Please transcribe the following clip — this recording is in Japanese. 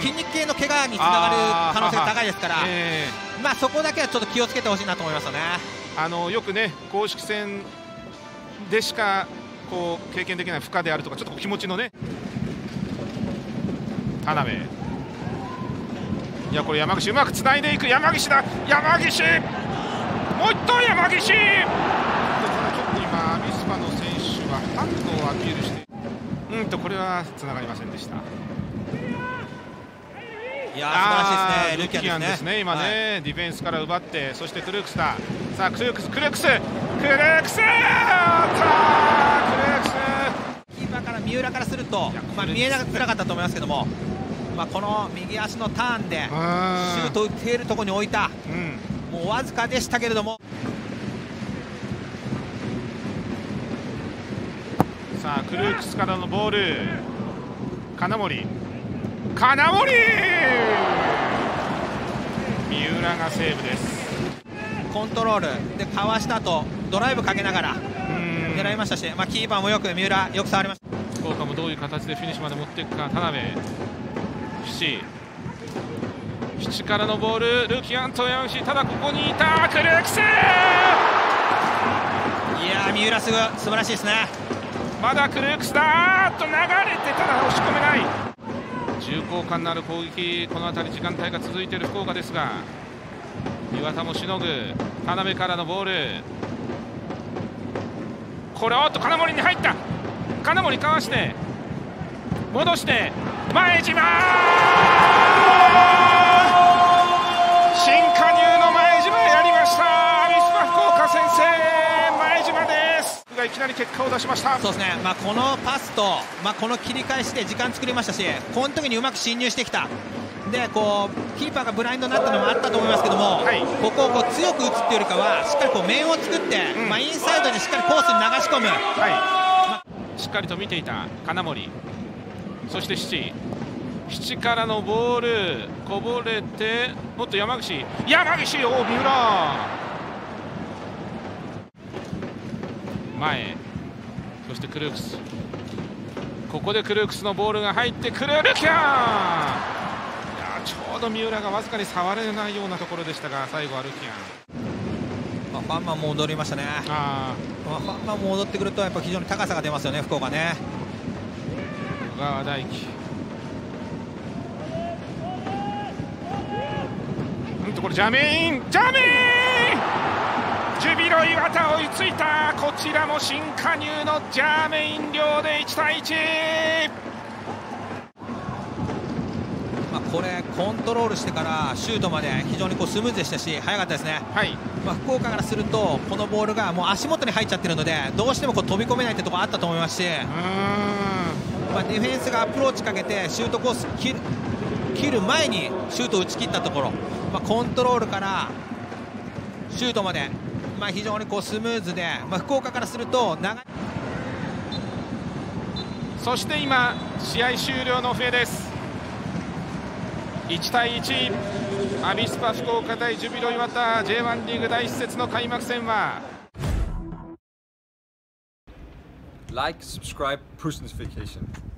筋肉系の怪我につながる可能性が高いですから、まあそこだけはちょっと気をつけてほしいなと思いますよね。 よくね、公式戦でしかこう経験できない負荷であるとか、ちょっと気持ちのね。田辺、いやこれ山岸うまくつないでいく。山岸だ、山岸、もう一投山岸。ちょっと今アビスパの選手はハンドをアピールして、これはつながりませんでした。 いや素晴らしいですね。 ルキアンですね、今ね、ディフェンスから奪って、そしてクルークスだ。さあクルークス、キーパーから三浦からすると、見えづらかったと思いますけども、この右足のターンでシュートを打っているところに置いた、もうわずかでしたけれども。 さあクルークスからのボール、金森、三浦がセーブです。 コントロールでかわした後ドライブかけながら狙いましたし、キーパーもよく三浦よく触りました。 福岡もどういう形でフィニッシュまで持っていくか。田辺、七からのボール、ルキアンと山口、ただここにいたクルークス。いや三浦素晴らしいですね。 まだクルークスだと流れて、ただ押し込めない。重厚感のある攻撃、この辺り時間帯が続いている福岡ですが、岩田もしのぐ。田辺からのボール、これ金森に入った。金森かわして戻して前島、新加入の前島やりました。アビスパ福岡先生、前島です。がいきなり結果を出しました。 そうですね、このパスと、この切り返しで時間作りましたし、この時にうまく進入してきた。でキーパーがブラインドになったのもあったと思いますけども、ここを強く打つっていうよりかはしっかり面を作って、インサイドにしっかりコースに流し込む、 しっかりと見ていた金森、そして七からのボールこぼれて、もっと山岸、三浦前、そしてクルークス、ここでクルークスのボールが入ってくる。ルキャン、ちょうど三浦がわずかに触れないようなところでしたが、最後はルキャン。ファンマンも戻りましたね。ファンマンも戻ってくるとやっぱ非常に高さが出ますよね、福岡ね。 小川大輝、これジャメイン、ジュビロ磐田追いついた。こちらも新加入のジャーメイン寮で1対1。 これコントロールしてからシュートまで非常にスムーズでしたし速かったですね。福岡からするとこのボールがもう足元に入っちゃってるので、どうしても飛び込めないってところあったと思いますし、ディフェンスがアプローチかけてシュートコース切る前にシュートを打ち切ったところ、コントロールからシュートまで、非常にスムーズで、福岡からすると長い。 そして今試合終了の笛です。1対1、アビスパ福岡対ジュビロ磐田 J1 リーグ第1節の開幕戦は Like, subscribe, push notification.